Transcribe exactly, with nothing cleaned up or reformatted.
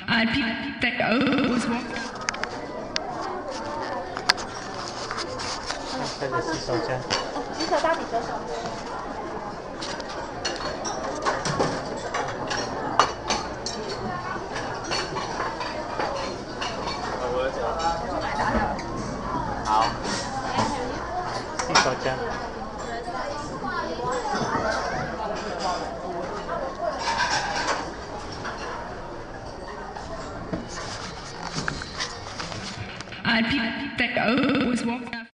and people think, oh, was what? 开始洗手间。 洗手到底多少？ 好。洗手间。 And people think, oh, was what?